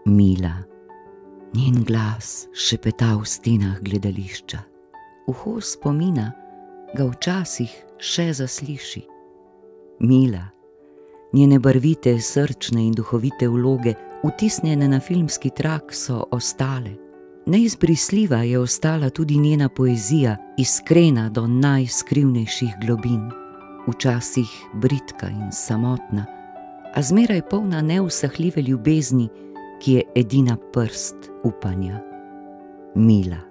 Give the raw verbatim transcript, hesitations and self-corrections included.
Mila. Njen glas šepeta v stenah gledališča. Uho spomina ga včasih še zasliši. Mila. Njene barvite, srčne in duhovite vloge, vtisnjene na filmski trak, so ostale. Neizbrisljiva je ostala tudi njena poezija, iskrena do najskrivnejših globin. Včasih bridka in samotna, a zmeraj polna neusahljive ljubezni, ki je edina prst upanja. Mila.